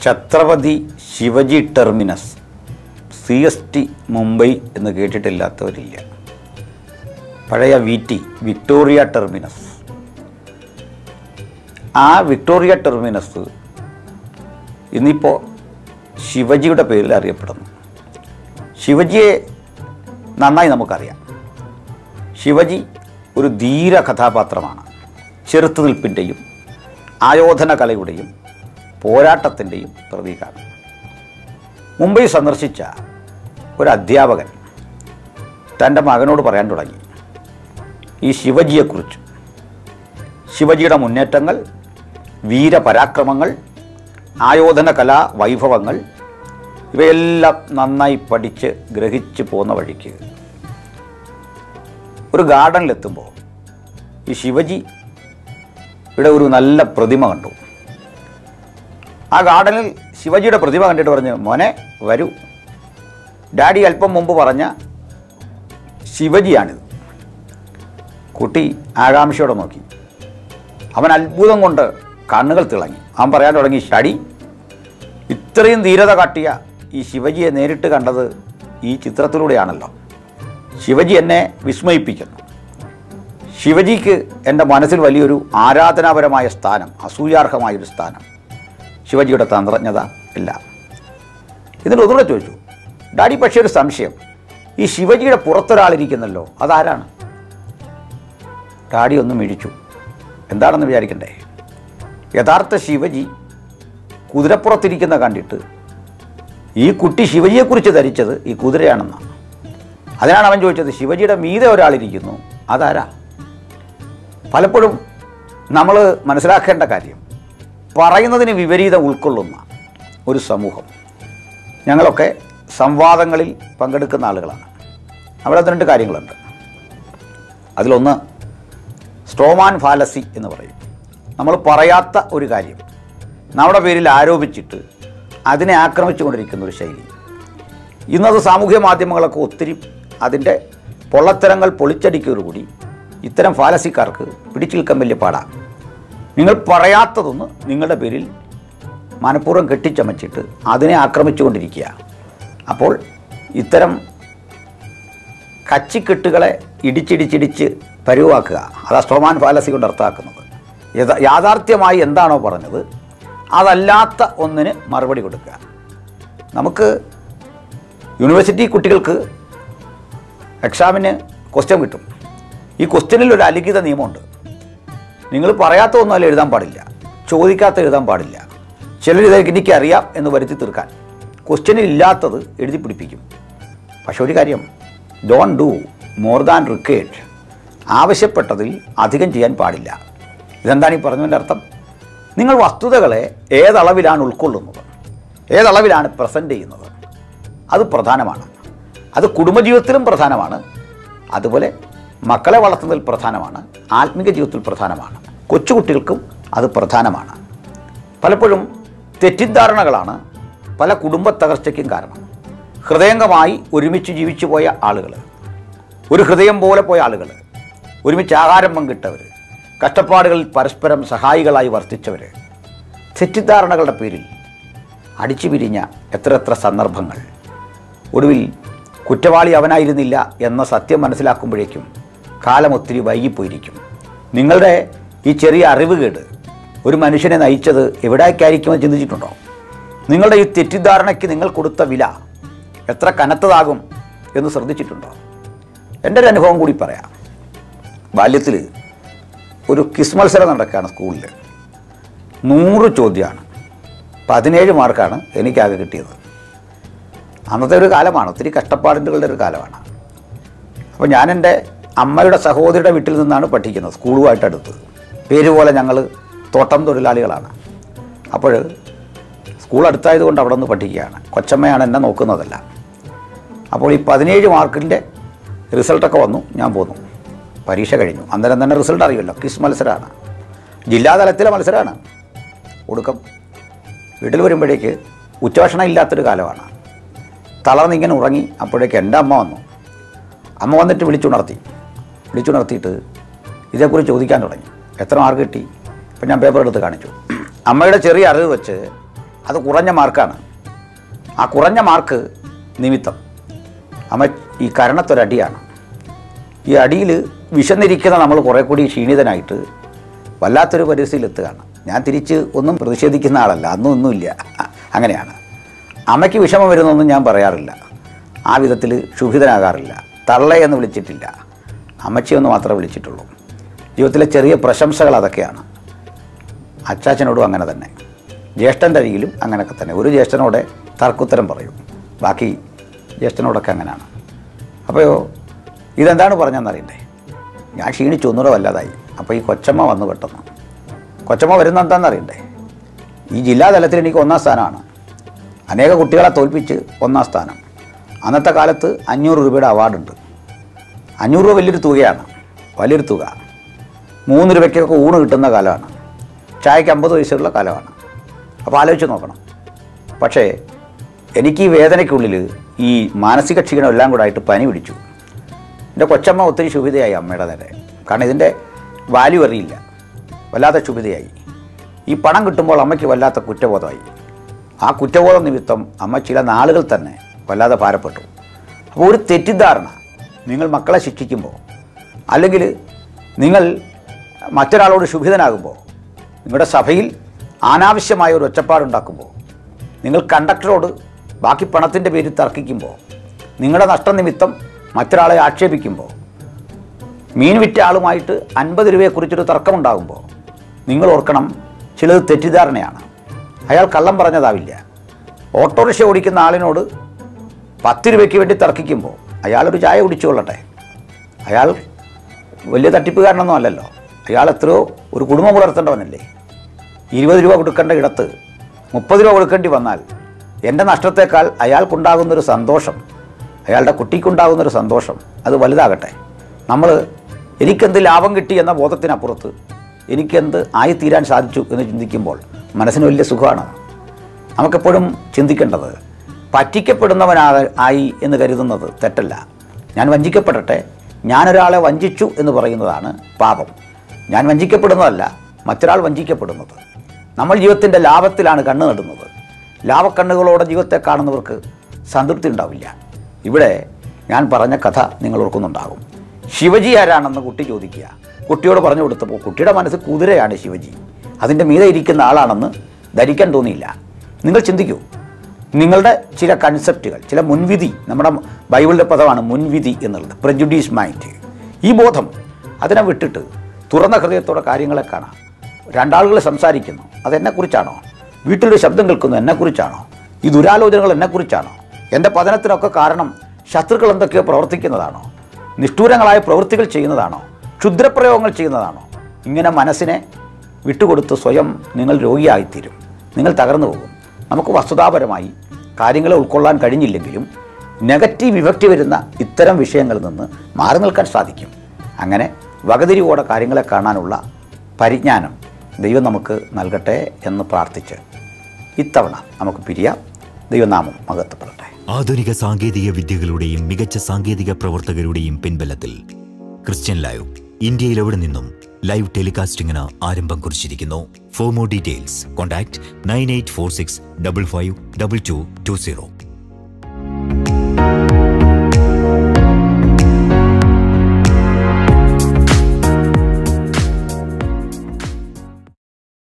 Chhatrapati Shivaji terminus CST Mumbai എന്ന് കേട്ടിട്ടില്ലാത്തവരില്ല. പഴയ VT വിക്ടോറിയ ടെർമിനസ്. ആ വിക്ടോറിയ ടെർമിനസ് ഇന്നിപ്പോൾ ശിവജിയുടെ പേരിൽ അറിയപ്പെടുന്നു. ശിവജിയെ നന്നായി നമുക്കറിയാം. ശിവജി ഒരു ധീര കഥാപാത്രമാണ്. ചെറുത്തുനിൽപ്പിൻ്റെയും ആയോധന കലയുടെയും പോരാട്ടത്തിൻ്റെയും പ്രതീകമാണ്. മുംബൈ സന്ദർശിച്ച ഒരു അധ്യാപകൻ തൻ്റെ മകനോട് പറയാൻ തുടങ്ങി ഈ ശിവജിയെക്കുറിച്ച്. ശിവജിയുടെ മുന്നേറ്റങ്ങൾ, വീരപരാക്രമങ്ങൾ, ആയോധന കലാ വൈഭവങ്ങൾ ഇവയെല്ലാം നന്നായി പഠിച്ച് ഗ്രഹിച്ച് പോകുന്ന വഴിക്ക് ഒരു ഗാർഡനിലെത്തുമ്പോൾ ഈ ശിവജി ഇവിടെ ഒരു നല്ല പ്രതിമ കണ്ടു. ആ ഗാർഡനിൽ ശിവജിയുടെ പ്രതിമ കണ്ടിട്ട് പറഞ്ഞു, മോനെ വരൂ, ഡാഡി അല്പം മുമ്പ് പറഞ്ഞ ശിവജിയാണിത്. കുട്ടി ആകാംക്ഷയോടെ നോക്കി. അവൻ അത്ഭുതം കൊണ്ട് കണ്ണുകൾ തിളങ്ങി. അവൻ പറയാൻ തുടങ്ങി, ഡാഡി, ഇത്രയും ധീരത കാട്ടിയ ഈ ശിവജിയെ നേരിട്ട് കണ്ടത് ഈ ചിത്രത്തിലൂടെയാണല്ലോ. ശിവജി എന്നെ വിസ്മയിപ്പിക്കുന്നു. ശിവജിക്ക് എൻ്റെ മനസ്സിൽ വലിയൊരു ആരാധനാപരമായ സ്ഥാനം, അസൂയാർഹമായൊരു സ്ഥാനം. ശിവജിയുടെ തന്ത്രജ്ഞത ഇല്ല. ഇതിന് ഒന്നുകൂടെ ചോദിച്ചു, ഡാഡി, പക്ഷേ ഒരു സംശയം, ഈ ശിവജിയുടെ പുറത്തൊരാളിരിക്കുന്നല്ലോ, അതാരാണ്? ഡാഡി ഒന്ന് മിഴിച്ചു. എന്താണെന്ന് വിചാരിക്കണ്ടേ? യഥാർത്ഥ ശിവജി കുതിരപ്പുറത്തിരിക്കുന്ന കണ്ടിട്ട് ഈ കുട്ടി ശിവജിയെക്കുറിച്ച് ധരിച്ചത് ഈ കുതിരയാണെന്നാണ്. അതിനാണ് അവൻ ചോദിച്ചത്, ശിവജിയുടെ മീതെ ഒരാളിരിക്കുന്നു, അതാരാ? പലപ്പോഴും നമ്മൾ മനസ്സിലാക്കേണ്ട കാര്യം, പറയുന്നതിന് വിപരീതം ഉൾക്കൊള്ളുന്ന ഒരു സമൂഹം. ഞങ്ങളൊക്കെ സംവാദങ്ങളിൽ പങ്കെടുക്കുന്ന ആളുകളാണ്. അവിടെ 2 കാര്യങ്ങളുണ്ട്. അതിലൊന്ന് സ്ട്രോമാൻ ഫാലസി എന്ന് പറയും. നമ്മൾ പറയാത്ത ഒരു കാര്യം നമ്മുടെ പേരിൽ ആരോപിച്ചിട്ട് അതിനെ ആക്രമിച്ചുകൊണ്ടിരിക്കുന്ന ഒരു ശൈലി. ഇന്നത് സാമൂഹ്യ മാധ്യമങ്ങളൊക്കെ ഒത്തിരി അതിൻ്റെ പൊള്ളത്തരങ്ങൾ പൊളിച്ചടിക്കോടുകൂടി ഇത്തരം ഫാലസിക്കാർക്ക് പിടിച്ചു നിൽക്കാൻ വലിയ പാടാണ്. നിങ്ങൾ പറയാത്തതൊന്ന് നിങ്ങളുടെ പേരിൽ മനഃപൂർവ്വം കെട്ടിച്ചമച്ചിട്ട് അതിനെ ആക്രമിച്ചുകൊണ്ടിരിക്കുക. അപ്പോൾ ഇത്തരം കച്ചിക്കെട്ടുകളെ ഇടിച്ചിടിച്ചിടിച്ച് പരുവാക്കുക. അതാ സ്ട്രോമാൻ ഫാലസി കൊണ്ട് അർത്ഥമാക്കുന്നത്. യാഥാർത്ഥ്യമായി എന്താണോ പറഞ്ഞത് അതല്ലാത്ത ഒന്നിന് മറുപടി കൊടുക്കുക. നമുക്ക് യൂണിവേഴ്സിറ്റി കുട്ടികൾക്ക് എക്സാമിന് ക്വസ്റ്റ്യൻ കിട്ടും. ഈ ക്വസ്റ്റ്യനിൽ ഒരു അലിഖിത നിയമമുണ്ട്. നിങ്ങൾ പറയാത്ത ഒന്നും എഴുതാൻ പാടില്ല, ചോദിക്കാത്ത എഴുതാൻ പാടില്ല. ചിലർ ഇത് എനിക്കറിയാം എന്ന് വരുത്തി തീർക്കാൻ ക്വസ്റ്റ്യനിൽ ഇല്ലാത്തത് എഴുതി പിടിപ്പിക്കും. പക്ഷെ ഒരു കാര്യം, don't do more than required. ആവശ്യപ്പെട്ടതിൽ അധികം ചെയ്യാൻ പാടില്ല. ഇതെന്താണ് ഈ പറഞ്ഞതിൻ്റെ അർത്ഥം? നിങ്ങൾ വസ്തുതകളെ ഏതളവിലാണ് ഉൾക്കൊള്ളുന്നത്, ഏതളവിലാണ് പ്രസൻറ്റ് ചെയ്യുന്നത്, അത് പ്രധാനമാണ്. അത് കുടുംബജീവിതത്തിലും പ്രധാനമാണ്, അതുപോലെ മക്കളെ വളർത്തുന്നതിൽ പ്രധാനമാണ്, ആത്മീക ജീവിതത്തിൽ പ്രധാനമാണ്, കൊച്ചുകുട്ടികൾക്കും അത് പ്രധാനമാണ്. പലപ്പോഴും തെറ്റിദ്ധാരണകളാണ് പല കുടുംബ തകർച്ചയ്ക്കും കാരണം. ഹൃദയംഗമായി ഒരുമിച്ച് ജീവിച്ചു പോയ ആളുകൾ, ഒരു ഹൃദയം പോലെ പോയ ആളുകൾ, ഒരുമിച്ച് ആഹാരം പങ്കിട്ടവർ, കഷ്ടപ്പാടുകളിൽ പരസ്പരം സഹായികളായി വർത്തിച്ചവർ, തെറ്റിദ്ധാരണകളുടെ പേരിൽ അടിച്ചു പിരിഞ്ഞ എത്ര സന്ദർഭങ്ങൾ. ഒടുവിൽ കുറ്റവാളി അവനായിരുന്നില്ല എന്ന സത്യം മനസ്സിലാക്കുമ്പോഴേക്കും കാലം ഒത്തിരി വൈകിപ്പോയിരിക്കും. നിങ്ങളുടെ ഈ ചെറിയ അറിവുകേട് ഒരു മനുഷ്യനെ നയിച്ചത് എവിടേക്കായിരിക്കുമെന്ന് ചിന്തിച്ചിട്ടുണ്ടോ? നിങ്ങളുടെ ഈ തെറ്റിദ്ധാരണയ്ക്ക് നിങ്ങൾ കൊടുത്ത വില എത്ര കനത്തതാകും എന്ന് ശ്രദ്ധിച്ചിട്ടുണ്ടോ? എൻ്റെ ഒരു അനുഭവം കൂടി പറയാം. ബാല്യത്തിൽ ഒരു ക്വിസ് മത്സരം നടക്കുകയാണ് സ്കൂളിൽ. 100 ചോദ്യമാണ്. 17 മാർക്കാണ് എനിക്കാകെ കിട്ടിയത്. അന്നത്തെ ഒരു കാലമാണ്, ഒത്തിരി കഷ്ടപ്പാടുകളുടെ ഒരു കാലമാണ്. അപ്പോൾ ഞാൻ എൻ്റെ അമ്മയുടെ സഹോദരിയുടെ വീട്ടിൽ നിന്നാണ് പഠിക്കുന്നത്, സ്കൂളുമായിട്ട് അടുത്ത്. പേര് പോലെ ഞങ്ങൾ തോട്ടം തൊഴിലാളികളാണ്. അപ്പോൾ സ്കൂൾ അടുത്തായതുകൊണ്ട് അവിടെ നിന്ന് പഠിക്കുകയാണ്. കൊച്ചമ്മയാണ് എന്നെ നോക്കുന്നതല്ല. അപ്പോൾ ഈ 17 മാർക്കിൻ്റെ റിസൾട്ടൊക്കെ വന്നു. ഞാൻ പോന്നു. പരീക്ഷ കഴിഞ്ഞു. അന്നേരം തന്നെ റിസൾട്ട് അറിയുമല്ലോ. ക്വിസ് മത്സരമാണ്, ജില്ലാതലത്തിലെ മത്സരമാണ്. ഒടുക്കം വീട്ടിൽ വരുമ്പോഴേക്ക് ഉച്ചഭക്ഷണം ഇല്ലാത്തൊരു കാലമാണ്. തളർന്നിങ്ങനെ ഉറങ്ങി. അപ്പോഴേക്ക് എൻ്റെ അമ്മ വന്നു. അമ്മ വന്നിട്ട് വിളിച്ചുണർത്തിയിട്ട് ഇതേക്കുറിച്ച് ചോദിക്കാൻ തുടങ്ങി. എത്ര മാർക്ക് കിട്ടി? അപ്പം ഞാൻ പേപ്പർ എടുത്ത് കാണിച്ചു. അമ്മയുടെ ചെറിയ അറിവ് വെച്ച് അത് കുറഞ്ഞ മാർക്കാണ്. ആ കുറഞ്ഞ മാർക്ക് നിമിത്തം അമ്മ ഈ കരണത്തൊരടിയാണ്. ഈ അടിയിൽ വിശന്നിരിക്കുന്ന നമ്മൾ കുറേ കൂടി ക്ഷീണിതനായിട്ട് വല്ലാത്തൊരു പരിസ്ഥിതിയിലെത്തുകയാണ്. ഞാൻ തിരിച്ച് ഒന്നും പ്രതിഷേധിക്കുന്ന ആളല്ല, ഒന്നുമില്ല. അങ്ങനെയാണ്. അമ്മയ്ക്ക് വിഷമം വരുന്നൊന്നും ഞാൻ പറയാറില്ല, ആ വിധത്തിൽ ക്ഷുഭിതനാകാറില്ല. തള്ളയെന്ന് വിളിച്ചിട്ടില്ല, അമ്മച്ചിയൊന്ന് മാത്രമേ വിളിച്ചിട്ടുള്ളൂ. ജീവിതത്തിലെ ചെറിയ പ്രശംസകൾ അതൊക്കെയാണ്. അച്ചാച്ചനോടും അങ്ങനെ തന്നെ, ജ്യേഷ്ഠൻ്റെ അരികിലും അങ്ങനെയൊക്കെ തന്നെ. ഒരു ജ്യേഷ്ഠനോടെ തർക്കുത്തരം പറയും, ബാക്കി ജ്യേഷ്ഠനോടൊക്കെ അങ്ങനെയാണ്. അപ്പോൾ ഇതെന്താണ് പറഞ്ഞതെന്നറിയണ്ടേ? ഞാൻ ക്ഷീണിച്ചു, ഒന്നുകൂടെ വല്ലാതായി. അപ്പോൾ ഈ കൊച്ചമ്മ വന്നു പെട്ടെന്ന്. കൊച്ചമ്മ വരുന്ന എന്താണെന്നറിയണ്ടേ? ഈ ജില്ലാതലത്തിൽ എനിക്ക് 1ാം സ്ഥാനമാണ്. അനേക കുട്ടികളെ തോൽപ്പിച്ച് 1ാം സ്ഥാനം. അന്നത്തെ കാലത്ത് 500 രൂപയുടെ അവാർഡുണ്ട്. 500 രൂപ വലിയൊരു തുകയാണ്, വലിയൊരു തുക. 3 രൂപയ്ക്കൊക്കെ ഊണ് കിട്ടുന്ന കാലമാണ്. ചായക്ക് 50 പൈസയുള്ള കാലമാണ്. അപ്പോൾ ആലോചിച്ച് നോക്കണം. പക്ഷേ എനിക്ക് ഈ വേദനയ്ക്കുള്ളിൽ ഈ മാനസിക ക്ഷീണം എല്ലാം കൂടെ ആയിട്ട് പനി പിടിച്ചു. എൻ്റെ കൊച്ചമ്മ ഒത്തിരി ക്ഷുഭിതയായി അമ്മയുടെ നേരെ. കാരണം ഇതിൻ്റെ വാല്യൂ അറിയില്ല, വല്ലാത്ത ക്ഷുഭിതയായി. ഈ പണം കിട്ടുമ്പോൾ അമ്മയ്ക്ക് വല്ലാത്ത കുറ്റബോധമായി. ആ കുറ്റബോധം നിമിത്തം അമ്മ ചില നാളുകൾ തന്നെ വല്ലാതെ ഭാരപ്പെട്ടു. അപ്പോൾ ഒരു തെറ്റിദ്ധാരണ, നിങ്ങൾ മക്കളെ ശിക്ഷിക്കുമ്പോൾ അല്ലെങ്കിൽ നിങ്ങൾ മറ്റൊരാളോട് ക്ഷുഭിതനാകുമ്പോൾ, നിങ്ങളുടെ സഭയിൽ അനാവശ്യമായ ഒരു ഒച്ചപ്പാടുണ്ടാക്കുമ്പോൾ, നിങ്ങൾ കണ്ടക്ടറോട് ബാക്കി പണത്തിൻ്റെ പേരിൽ തർക്കിക്കുമ്പോൾ, നിങ്ങളുടെ നഷ്ടനിമിത്തം മറ്റൊരാളെ ആക്ഷേപിക്കുമ്പോൾ, മീൻ വിറ്റ ആളുമായിട്ട് 50 രൂപയെക്കുറിച്ചൊരു തർക്കമുണ്ടാകുമ്പോൾ, നിങ്ങൾ ഓർക്കണം, ചിലത് തെറ്റിദ്ധാരണയാണ്. അയാൾ കള്ളം പറഞ്ഞതാവില്ല. ഓട്ടോറിക്ഷ ഓടിക്കുന്ന ആളിനോട് 10 രൂപയ്ക്ക് വേണ്ടി തർക്കിക്കുമ്പോൾ അയാളൊരു ചായ കുടിച്ചു കൊള്ളട്ടെ. അയാൾ വലിയ തട്ടിപ്പുകാരനൊന്നും അല്ലല്ലോ. അയാൾ എത്രയോ ഒരു കുടുംബം പുലർത്തേണ്ടവനല്ലേ. 20 രൂപ കൊടുക്കേണ്ട ഇടത്ത് 30 രൂപ കൊടുക്കേണ്ടി വന്നാൽ എൻ്റെ നഷ്ടത്തേക്കാൾ അയാൾക്കുണ്ടാകുന്നൊരു സന്തോഷം, അയാളുടെ കുട്ടിക്കുണ്ടാകുന്നൊരു സന്തോഷം, അത് വലുതാകട്ടെ. നമ്മൾ എനിക്കെന്ത് ലാഭം കിട്ടി എന്ന ബോധത്തിനപ്പുറത്ത് എനിക്കെന്ത് ആയിത്തീരാൻ സാധിച്ചു എന്ന് ചിന്തിക്കുമ്പോൾ മനസ്സിന് വലിയ സുഖമാണ്. നമുക്കെപ്പോഴും ചിന്തിക്കേണ്ടത്, പറ്റിക്കപ്പെടുന്നവനായി എന്ന് കരുതുന്നത് തെറ്റല്ല. ഞാൻ വഞ്ചിക്കപ്പെടട്ടെ, ഞാനൊരാളെ വഞ്ചിച്ചു എന്ന് പറയുന്നതാണ് പാപം. ഞാൻ വഞ്ചിക്കപ്പെടുന്നതല്ല, മറ്റൊരാൾ വഞ്ചിക്കപ്പെടുന്നത്. നമ്മൾ ജീവിതത്തിൻ്റെ ലാഭത്തിലാണ് കണ്ണ് നടുന്നത്. ലാഭക്കണ്ണുകളോടെ ജീവിതത്തെ കാണുന്നവർക്ക് സംതൃപ്തി ഉണ്ടാവില്ല. ഇവിടെ ഞാൻ പറഞ്ഞ കഥ നിങ്ങൾ ഓർക്കുന്നുണ്ടാകും. ശിവജി ആരാണെന്ന് കുട്ടി ചോദിക്കുക. കുട്ടിയോട് പറഞ്ഞു കൊടുത്തപ്പോൾ കുട്ടിയുടെ മനസ്സിൽ കുതിരയാണ് ശിവജി, അതിൻ്റെ മീതെ ഇരിക്കുന്ന ആളാണെന്ന് ധരിക്കാൻ തോന്നിയില്ല. നിങ്ങൾ ചിന്തിക്കൂ, നിങ്ങളുടെ ചില കൺസെപ്റ്റുകൾ, ചില മുൻവിധി, നമ്മുടെ ബൈബിളിൻ്റെ പദമാണ് മുൻവിധി എന്നുള്ളത്, പ്രെജുഡീസ് മൈൻഡ്. ഈ ബോധം അതിനെ വിട്ടിട്ട് തുറന്ന ഹൃദയത്തോടെ കാര്യങ്ങളെ കാണാം. രണ്ടാളുകൾ സംസാരിക്കുന്നു, അതെന്നെക്കുറിച്ചാണോ? വീട്ടിലൊരു ശബ്ദം കേൾക്കുന്നു, എന്നെക്കുറിച്ചാണോ? ഈ ദുരാലോചനകൾ എന്നെക്കുറിച്ചാണോ? എൻ്റെ പതനത്തിനൊക്കെ കാരണം ശത്രുക്കൾ എന്തൊക്കെയോ പ്രവർത്തിക്കുന്നതാണോ? നിഷ്ഠൂരങ്ങളായ പ്രവൃത്തികൾ ചെയ്യുന്നതാണോ? ക്ഷുദ്രപ്രയോഗങ്ങൾ ചെയ്യുന്നതാണോ? ഇങ്ങനെ മനസ്സിനെ വിട്ടുകൊടുത്ത് സ്വയം നിങ്ങൾ രോഗിയായിത്തീരും, നിങ്ങൾ തകർന്നു പോകും. നമുക്ക് വസ്തുതാപരമായി കാര്യങ്ങളെ ഉൾക്കൊള്ളാൻ കഴിഞ്ഞില്ലെങ്കിലും നെഗറ്റീവ് ഇഫക്റ്റ് വരുന്ന ഇത്തരം വിഷയങ്ങളിൽ നിന്ന് മാറി നിൽക്കാൻ സാധിക്കും. അങ്ങനെ വകതിരിവോടെ കാര്യങ്ങളെ കാണാനുള്ള പരിജ്ഞാനം ദൈവം നമുക്ക് നൽകട്ടെ എന്ന് പ്രാർത്ഥിച്ച് ഇത്തവണ നമുക്ക് പിരിയാം. ദൈവനാമം മഹത്വപ്പെടട്ടെ. ആധുനിക സാങ്കേതിക വിദ്യകളുടെയും മികച്ച സാങ്കേതിക പ്രവർത്തകരുടെയും പിൻബലത്തിൽ ക്രിസ്ത്യൻ ലൈവ് ഇന്ത്യയിൽ എവിടെ നിന്നും ലൈവ് ടെലികാസ്റ്റിംഗിന് ആരംഭം കുറിച്ചിരിക്കുന്നു. For more details contact 9846552220.